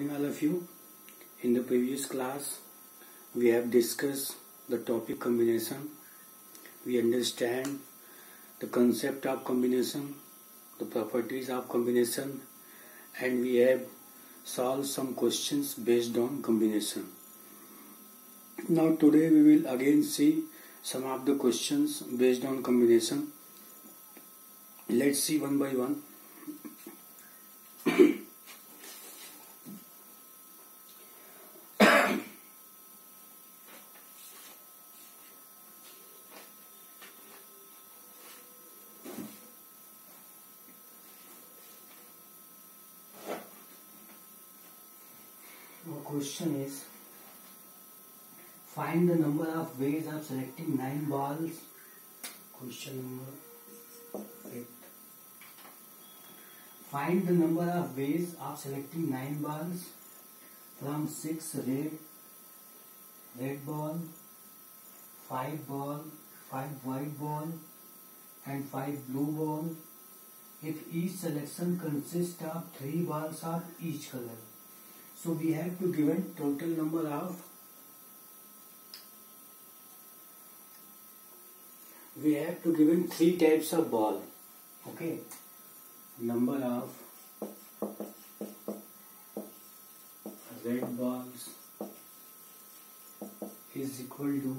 morning all of you. In the previous class we have discussed the topic combination. We understand the concept of combination, the properties of combination, and we have solved some questions based on combination. Now today we will again see some of the questions based on combination. Let's see one by one. Our question is, find the number of ways of selecting 9 balls. Question number 8. Find the number of ways of selecting 9 balls from 6 red ball, 5 white ball and 5 blue ball if each selection consists of 3 balls of each color. So we have to given total number of given 3 types of ball. Okay, number of red balls is equal to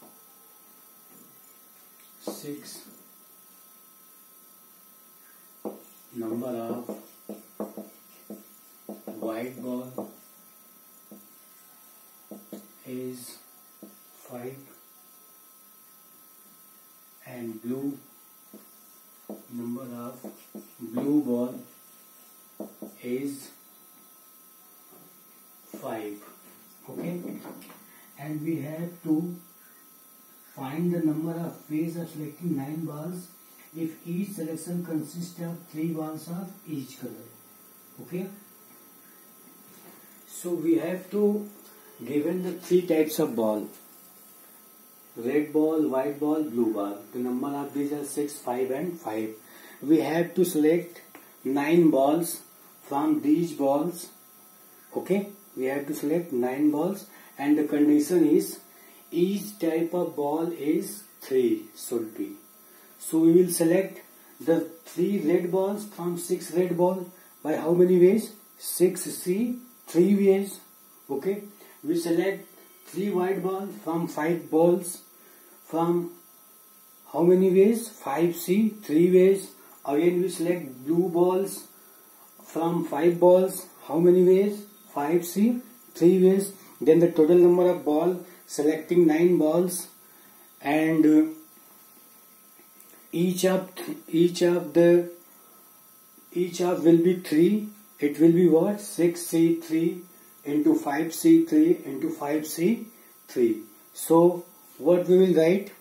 6. Number of white ball is 5 and number of blue ball is 5. Okay, and we have to find the number of ways of selecting 9 balls if each selection consists of 3 balls of each color. Okay, so we have to given the 3 types of ball: red ball, white ball, blue ball. The number of these are 6, 5 and 5. We have to select 9 balls from these balls. Okay, we have to select 9 balls and the condition is each type of ball is 3 should be. So we will select the 3 red balls from 6 red ball by how many ways? 6 3 ways. Okay, we select 3 white ball from 5 balls from how many ways? 5 3 ways. Again we select blue balls from 5 balls, how many ways? 5 3 ways. Then the total number of ball selecting 9 balls, and each of will be 3. It will be what? 6C3 into 5C3 into 5C3. So what we will write?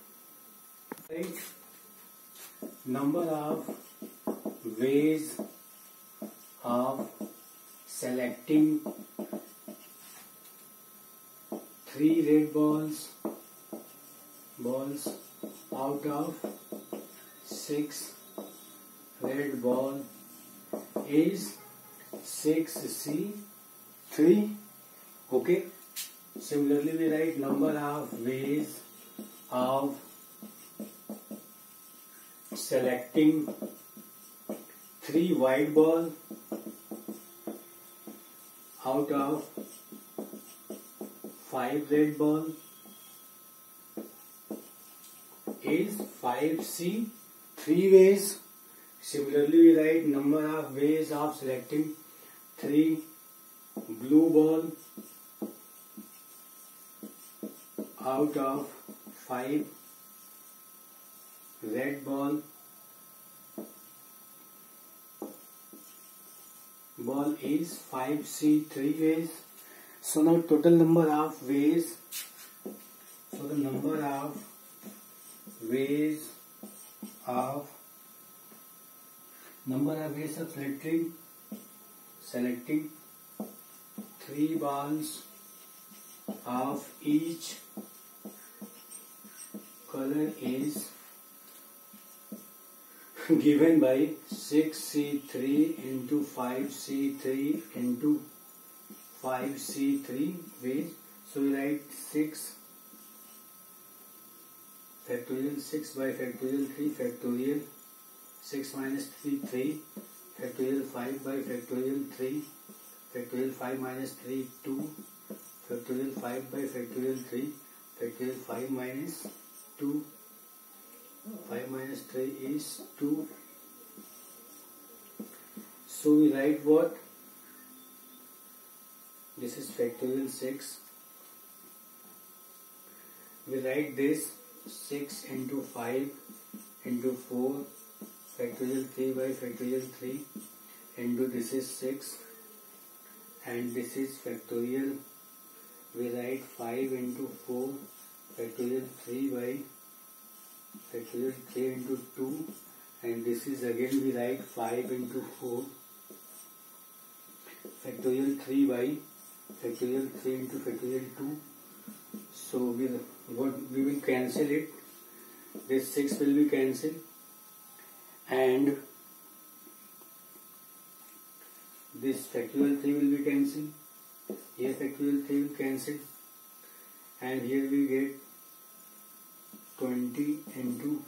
Number of ways of selecting 3 red balls out of 6 red ball is 6C3. Okay, similarly we write number of ways of selecting 3 white ball out of 5 red ball is 5C3 ways. Similarly we write number of ways of selecting 3 blue ball out of 5 red ball is 5C3 ways. So now total number of ways. So the number of ways of selecting 3 balls of each color is given by 6C3 into 5C3 into 5C3 ways. So we write 6 factorial 6 by factorial 3 factorial 6 minus 3 3 factorial 5 by factorial 3 factorial 5 minus 3 2 factorial 5 by factorial 3 factorial 5 minus 2 5 minus 3 is 2. So we write what? This is factorial 6. We write this 6 into 5 into 4 factorial 3 by factorial 3 into this is 6 and this is factorial. We write 5 into 4 factorial 3 by factorial 3 into 2 and this is again we write 5 into 4 factorial 3 by factorial 3 into factorial 2. So we will cancel it. This 6 will be cancelled and this factorial 3 will be cancelled. Here factorial 3 will cancel and here we get 20 into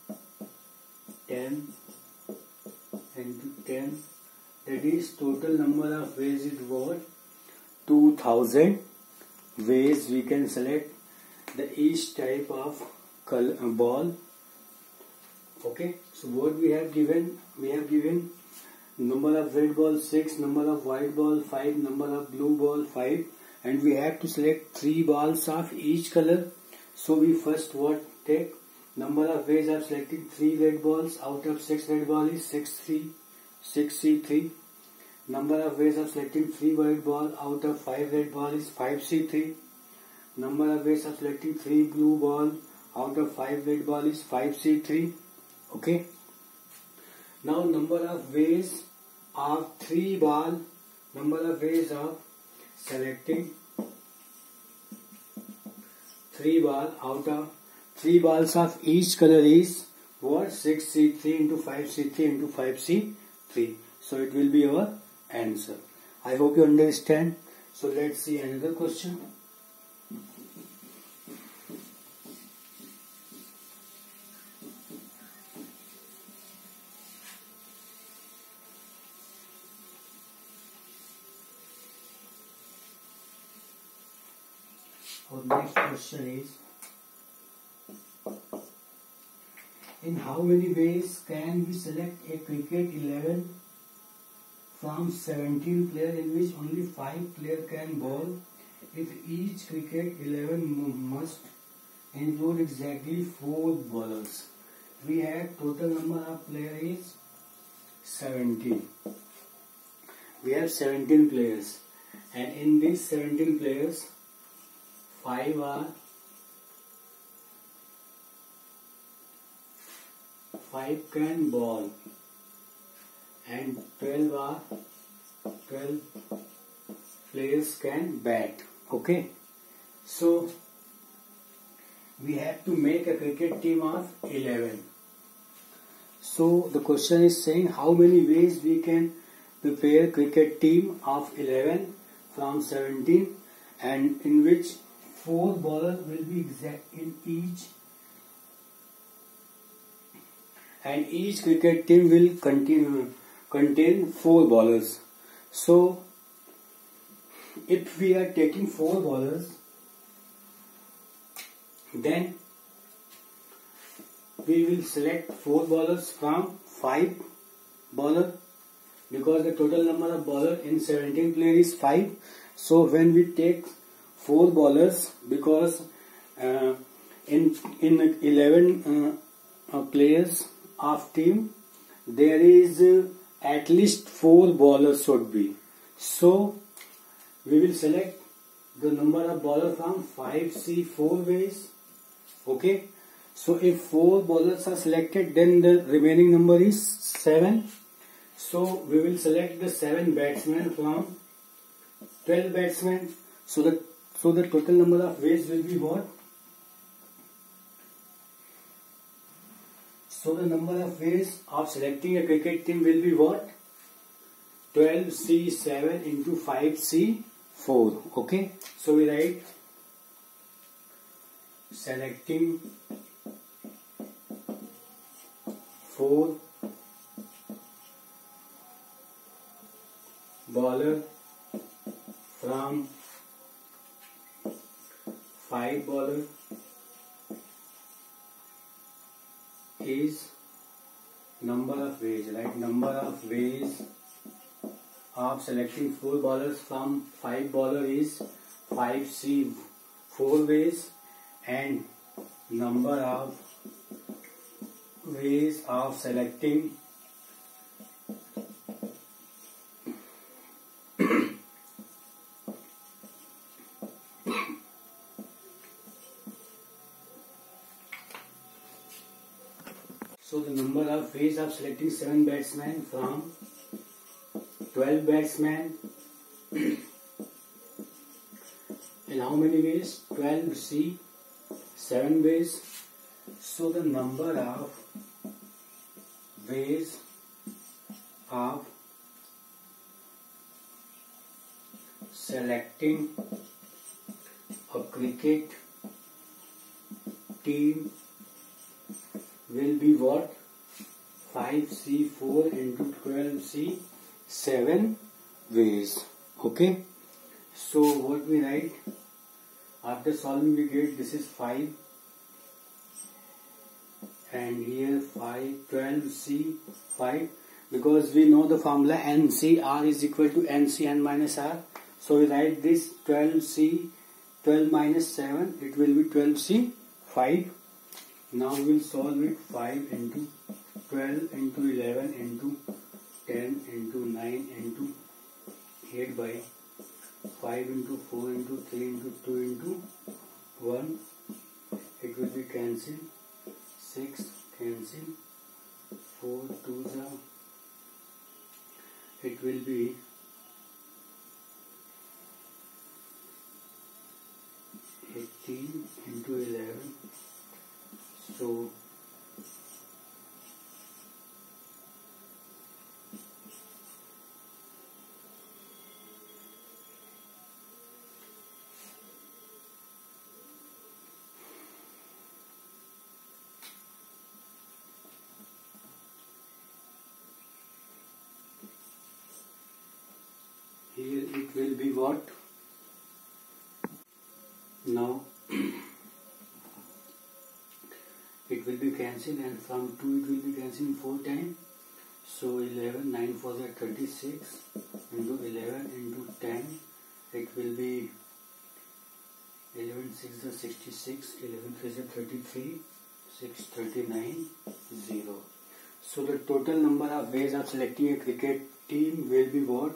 10 into 10. That is total number of ways is what? 2000 ways we can select the each type of ball. Okay, so what we have given? We have given number of red ball 6, number of white ball 5, number of blue ball 5 and we have to select 3 balls of each color. So we first what take? Number of ways of selecting 3 red balls out of 6 red ball is 6C3. Number of ways of selecting 3 white ball out of 5 red ball is 5C3. Number of ways of selecting 3 blue ball out of 5 red ball is 5C3. Okay. Now number of ways of 3 ball, number of ways of selecting 3 ball out of 3 balls of each color is what? 6C3 into 5C3 into 5C3. So it will be our answer. I hope you understand. So let's see another question. Our next question is, in how many ways can we select a cricket 11 from 17 players in which only 5 players can bowl if each cricket 11 must include exactly 4 bowlers? We have total number of players is 17. We have 17 players and in these 17 players 5 can bowl and 12 players can bat. Okay, so we have to make a cricket team of 11. So the question is saying how many ways we can prepare cricket team of 11 from 17 and in which 4 bowlers will be exact in each and each cricket team will contain 4 bowlers. So if we are taking 4 bowlers, then we will select 4 bowlers from 5 bowlers because the total number of bowlers in 17 players is 5. So when we take 4 bowlers, because in 11 players of team there is at least 4 bowlers should be. So we will select the number of bowlers from 5C4 ways. Okay, so if 4 bowlers are selected, then the remaining number is 7. So we will select the 7 batsmen from 12 batsmen. So the total number of ways will be what? So the number of ways of selecting a cricket team will be what? 12C7 into 5C4. 4. Okay, so we write selecting 4 baller from 5 baller is number of ways, right? Number of ways of selecting 4 ballers from 5 baller is 5C 4 ways, and number of ways of selecting so the number of ways of selecting 7 batsmen from 12 batsmen in how many ways? 12C 7 ways. So the number of ways of selecting a cricket team will be what? 5C4 into 12C 7 ways. Okay, so what we write after solving, we get this is 5 and here 5 12C 5, because we know the formula NCR is equal to NCN minus R. So we write this 12C 12 minus 7, it will be 12C 5. Now we will solve it. 5 into 12 into 11 into 10 into 9 into 8 by 5 into 4 into 3 into 2 into 1. It will be cancelled. 6 cancel. 4 2s are. It will be 18 into 11. So here it will be what? Now it will be cancelled, and from 2 it will be cancelled 4 times. So 11, 9 4 are 36 into 11 into 10. It will be 11 6 are 66, 11 3 are 33, 6 39, 0. So the total number of ways of selecting a cricket team will be what?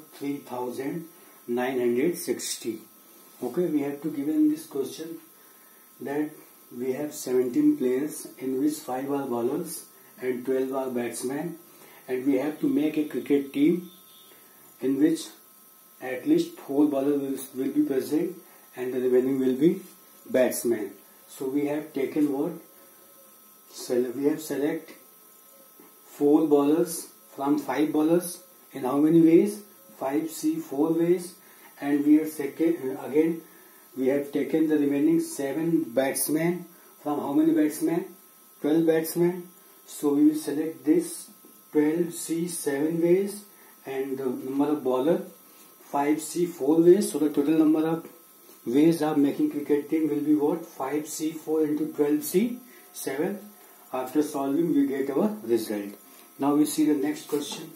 3960. Okay, we have to give in this question that we have 17 players in which 5 are bowlers and 12 are batsmen, and we have to make a cricket team in which at least 4 bowlers will be present and the remaining will be batsmen. So we have taken what? We have select 4 bowlers from 5 bowlers in how many ways? 5C 4 ways, and we have again we have taken the remaining 7 batsmen from how many batsmen? 12 batsmen. So we will select this 12C 7 ways and the number of bowler 5C 4 ways. So the total number of ways of making cricket team will be what? 5C 4 into 12C 7. After solving we get our result. Now we see the next question.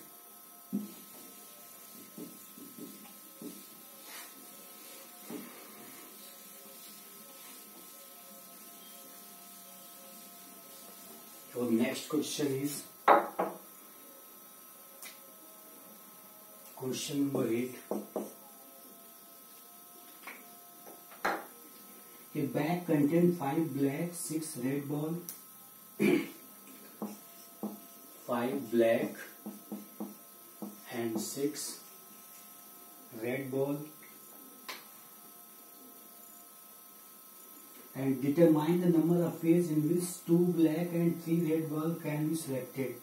So next question is question number 8. A bag contains 5 black, 6 red ball, 5 black and 6 red ball, and determine the number of ways in which 2 black and 3 red ball can be selected.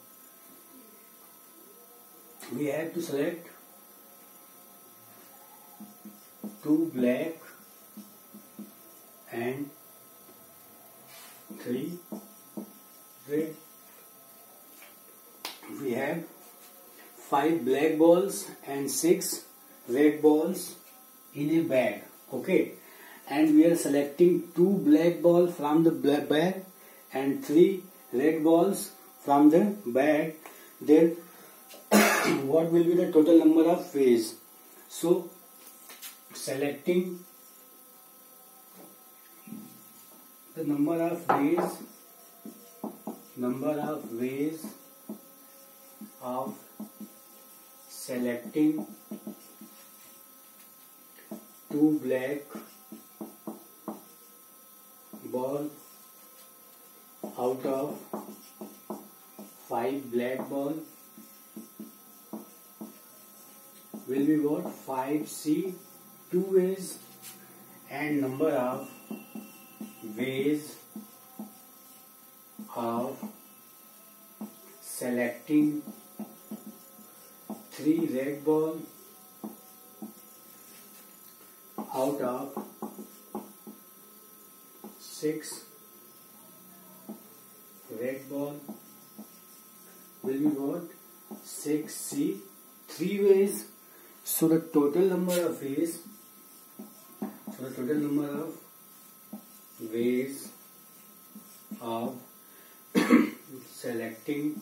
We have to select 2 2 black and 3 red. We have 5 black balls and 6 red balls in a bag. Okay, and we are selecting 2 black balls from the bag and 3 red balls from the bag. Then what will be the total number of ways? So selecting the number of ways of selecting 2 black ball out of 5 black ball will be what? 5C 2 ways, and number of ways of selecting 3 red ball out of 6 red ball will be what? 6C 3 ways. So the total number of ways of selecting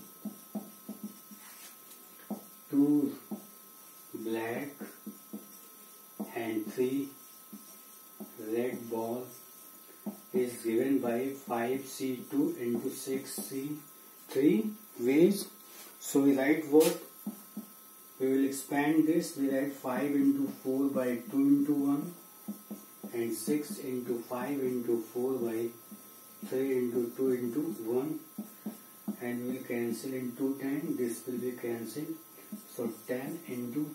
2 black and 3 red ball is given by 5C2 into 6C3 ways. So we write what? We will expand this. We write 5 into 4 by 2 into 1 and 6 into 5 into 4 by 3 into 2 into 1, and we will cancel into 10. This will be cancelled. So 10 into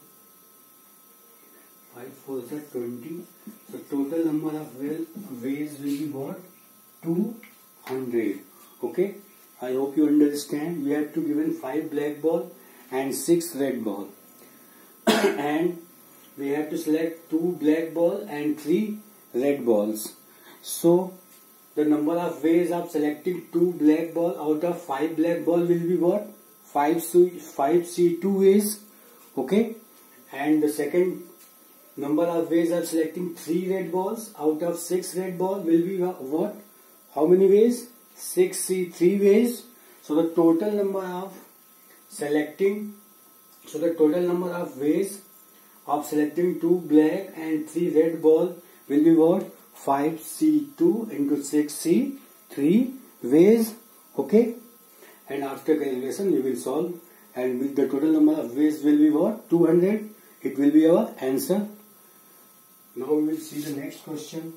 5 4s are 20. So total number of ways will be what? 200. Okay. I hope you understand. We have to given 5 black ball and 6 red ball, and we have to select 2 black ball and 3 red balls. So the number of ways of selecting 2 black ball out of 5 black ball will be what? 5C2 ways. Okay, and the second number of ways of selecting 3 red balls out of 6 red ball will be what? How many ways? 6C3 ways. So the total number of ways of selecting 2 black and 3 red ball will be what? 5C2 into 6C3 ways. Okay, and after calculation we will solve, and with the total number of ways will be what? 200. It will be our answer. Now we will see the next question.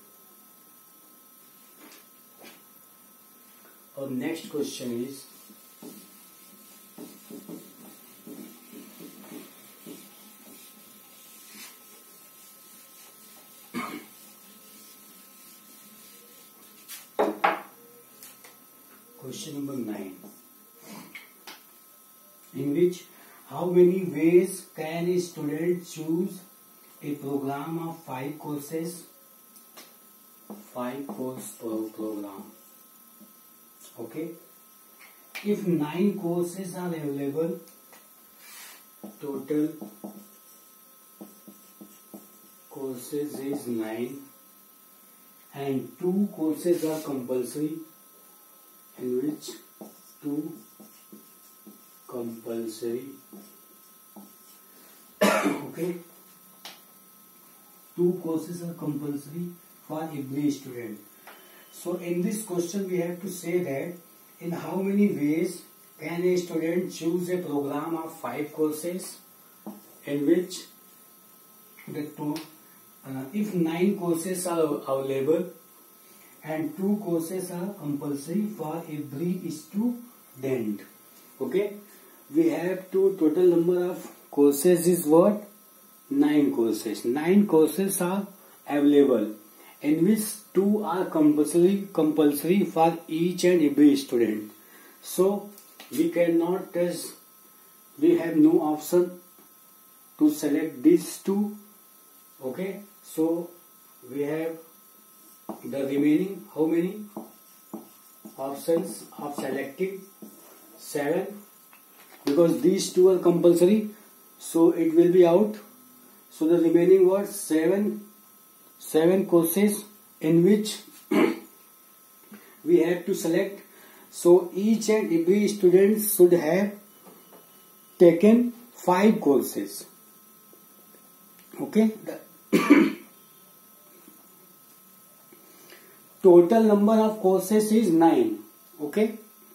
Our next question is question number 9, in which how many ways can a student choose a program of 5 courses? 5 course program. Okay. If 9 courses are available, total courses is 9, and 2 courses are compulsory, in which 2 compulsory. Okay, 2 courses are compulsory for every student. So in this question we have to say that in how many ways can a student choose a program of 5 courses, in which if 9 courses are available and 2 courses are compulsory for every student. Okay, we have to total number of courses is what? 9 courses. 9 courses are available, in which 2 are compulsory for each and every student. So we cannot we have no option to select these 2. Okay, So we have the remaining how many options of selecting? 7, because these two are compulsory, so it will be out. So the remaining was 7 courses in which we have to select. So each and every student should have taken 5 courses. Okay. Total number of courses is 9. Okay.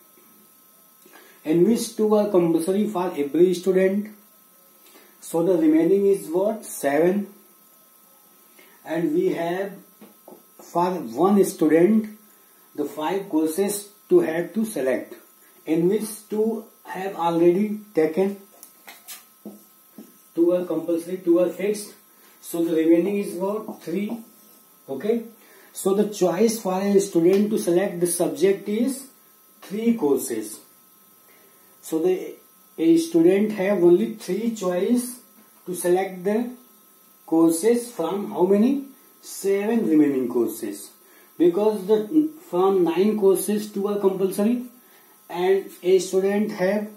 In which 2 are compulsory for every student. So the remaining is what? 7. And we have for one student the 5 courses to have to select, in which 2 have already taken, 2 are compulsory, 2 are fixed. So the remaining is what? 3. Okay. So the choice for a student to select the subject is 3 courses. So a student have only 3 choice to select the courses from how many? 7 remaining courses. Because from 9 courses 2 are compulsory, and a student have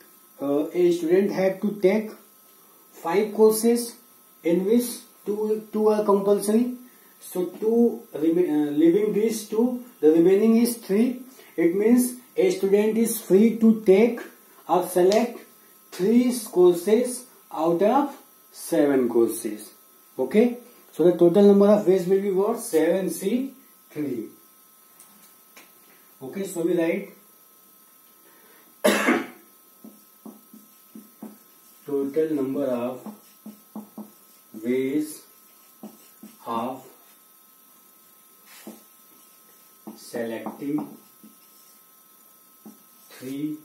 to take 5 courses in which 2 are compulsory. So leaving these 2, the remaining is 3. It means a student is free to take or select 3 courses out of 7 courses. Okay. So the total number of ways will be what? 7C3. Okay. So we write total number of ways of selecting 3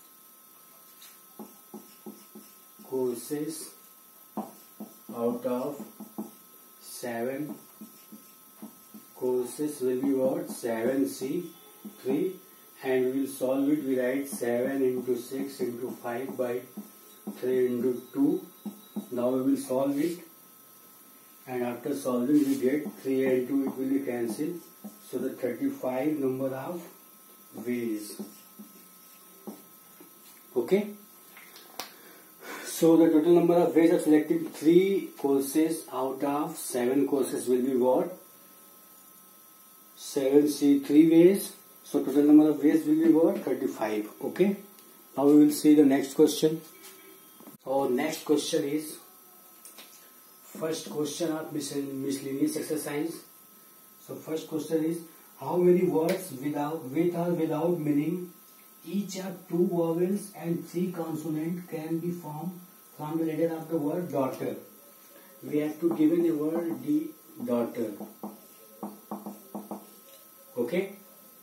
courses out of 7 courses will be what? 7C3, and we will solve it. We write 7 into 6 into 5 by 3 into 2. Now we will solve it, and after solving we get 3 and 2, it will be cancelled. So the 35 number of ways. Okay. So the total number of ways of selecting 3 courses out of 7 courses will be what? 7C3 ways. So total number of ways will be what? 35. Okay. Now we will see the next question. Our next question is first question of miscellaneous exercise. So first question is, how many words with or without meaning, each of 2 vowels and 3 consonants can be formed from the letter of the word daughter? We have to give in a word the daughter. Okay.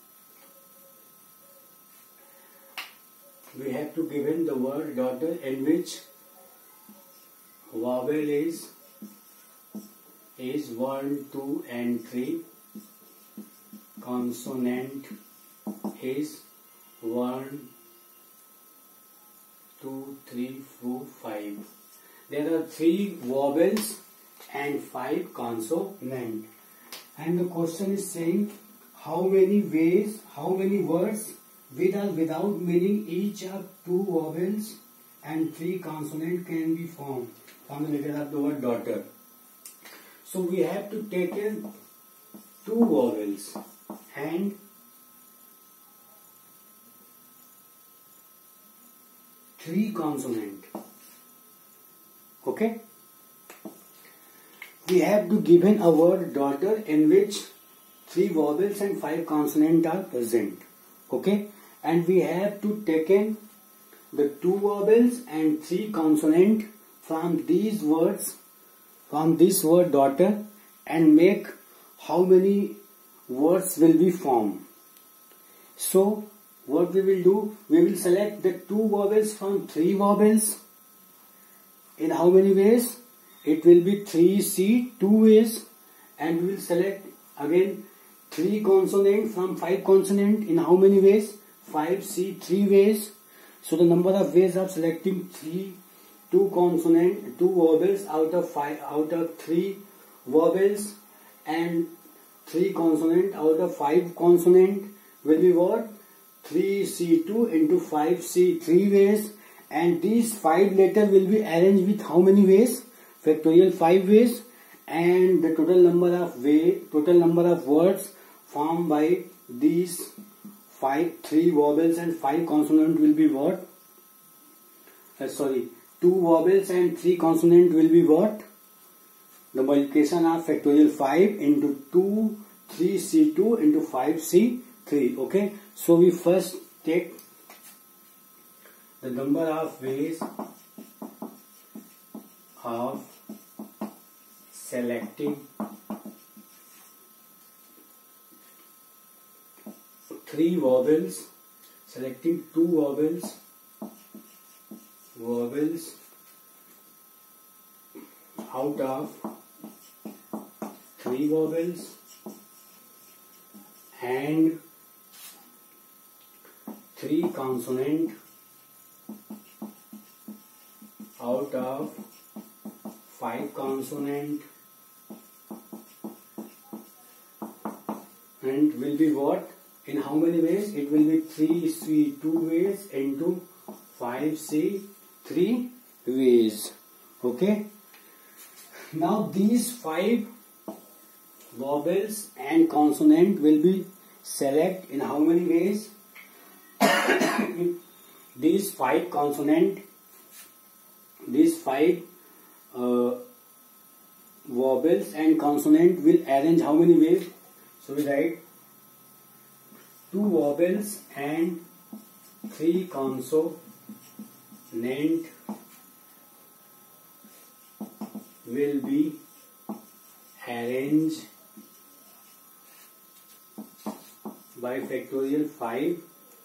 We have to give in the word daughter in which vowel is 1, 2 and 3. Consonant is 1, 2, 3, 4, 5. There are 3 vowels and 5 consonants. And the question is saying how many words with or without meaning, each of 2 vowels and 3 consonants can be formed from the letter of the word daughter. So we have to take in 2 vowels and 3 consonants. Okay. We have to give in a word daughter in which 3 vowels and 5 consonants are present. Okay. And we have to take in the 2 vowels and 3 consonants from these words, from this word daughter, and make how many words will be formed. So what we will do, we will select the 2 vowels from 3 vowels. In how many ways? It will be 3C 2 ways, and we will select again 3 consonants from 5 consonants. In how many ways? 5C 3 ways. So the number of ways of selecting 2 vowels out of 3 vowels and 3 consonant. Out of 5 consonant will be what? 3C2 into 5C3 ways, and these 5 letters will be arranged with how many ways? Factorial 5 ways, and the total number of words formed by these 3 vowels and 5 consonant will be what? 2 vowels and 3 consonant will be what? The multiplication of factorial 5 into 3C2 into 5C3. Okay, so we first take the number of ways of selecting 3 vowels, selecting 2 vowels out of 3 vowels and 3 consonant out of 5 consonant, and will be what? In how many ways? It will be 3C2 ways into 5C3 ways. Okay. Now these 5 vowels and consonant will be select in how many ways? These 5 consonant, these 5 vowels and consonant will arrange how many ways? So we write 2 vowels and 3 consonant will be arranged by factorial 5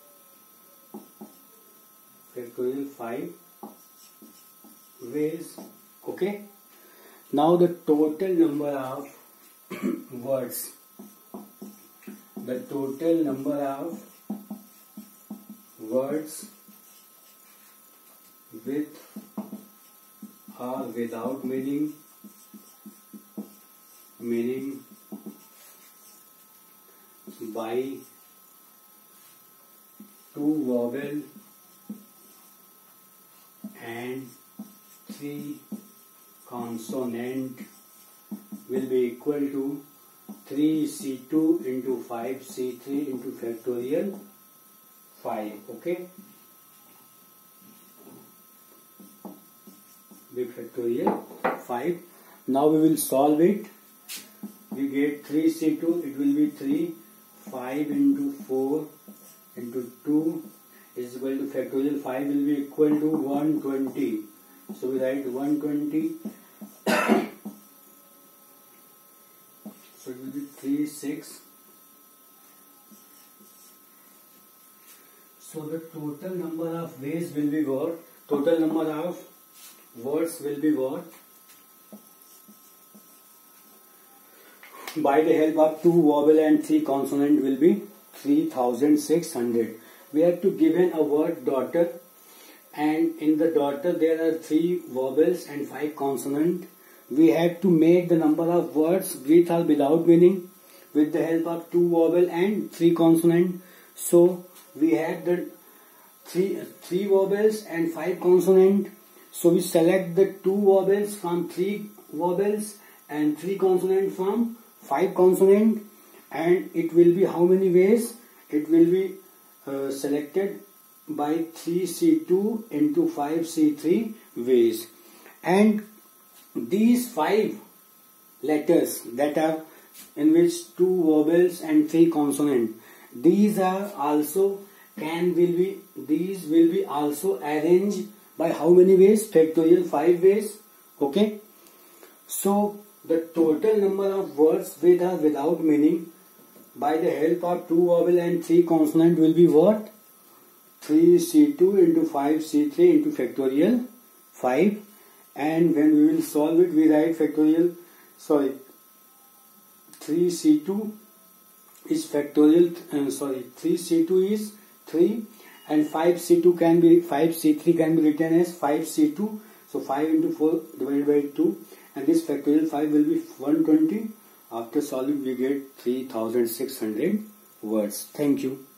ways. Okay. Now the total number of words, the total number of words with or without meaning by 2 vowel and 3 consonant will be equal to 3C2 into 5C3 into factorial 5. Okay, with factorial 5. Now we will solve it. We get 3C2, it will be 3, 5 into 4 into 2 is equal to factorial 5 will be equal to 120. So we write 120. So it will be 3, 6. So the total number of ways will be what? Total number of words will be what? By the help of 2 vowel and 3 consonant will be 3600. We have to given a word daughter, and in the daughter there are 3 vowels and 5 consonant. We have to make the number of words with or without meaning with the help of 2 vowel and 3 consonant. So we have the 3 vowels and 5 consonant. So we select the 2 vowels from 3 vowels and 3 consonant from 5 consonant, and it will be how many ways? It will be selected by 3C2 into 5C3 ways. And these 5 letters that are in which 2 vowels and 3 consonant, these are also these will be also arranged by how many ways? Factorial 5 ways. Okay. So the total number of words with or without meaning by the help of 2 vowel and 3 consonant will be what? 3C2 into 5C3 into factorial 5. And when we will solve it, we write 3C2 is factorial, 3C2 is 3, and 5C3 can be written as 5C2. So 5 into 4 divided by 2, and this factorial 5 will be 120. After solving we get 3600 words. Thank you.